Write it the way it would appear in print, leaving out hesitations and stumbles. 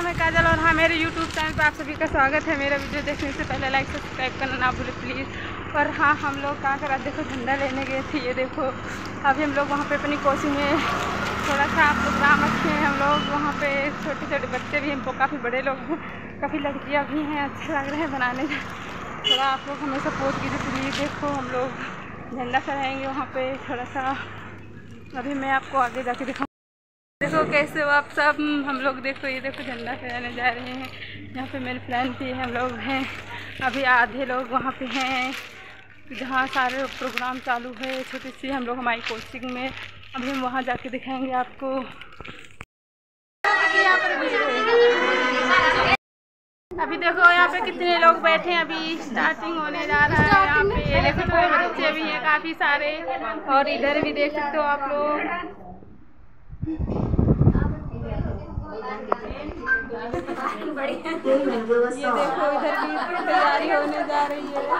नाम है काजल और हाँ मेरे यूट्यूब चैनल पर आप सभी का स्वागत है। मेरा वीडियो देखने से पहले लाइक सब्सक्राइब करना ना भूलें प्लीज़। और हाँ हम लोग कहाँ करा देखो झंडा लेने गए थे। ये देखो अभी हम लोग वहाँ पे अपनी कोचिंग में थोड़ा सा प्रोग्राम रखे हैं। हम लोग वहाँ पे छोटे छोटे बच्चे भी हैं, काफ़ी बड़े लोग हैं, काफ़ी लड़कियाँ भी हैं। अच्छा लग रहा है बनाने में। थोड़ा आप लोग हमें सपोर्ट कीजिए प्लीज़। देखो हम लोग झंडा फहराएँगे वहाँ पर थोड़ा सा। अभी मैं आपको आगे जाके दिखाऊँ। देखो कैसे हो आप सब। हम लोग देखो ये देखो झंडा फहराने जा रहे हैं। यहाँ पे मेरे फ्रेंड भी हम लोग हैं। अभी आधे लोग वहाँ पे हैं जहाँ सारे प्रोग्राम चालू है। छोटी सी हम लोग हमारी कोचिंग में, अभी हम वहाँ जाके दिखाएंगे आपको। अभी देखो यहाँ पे कितने लोग बैठे हैं। अभी स्टार्टिंग होने जा रहा है। यहाँ पे देखो छोटे बच्चे भी हैं काफ़ी सारे, और इधर भी देख सकते हो आप लोग। ये देखो इधर भी तैयारी होने जा रही है।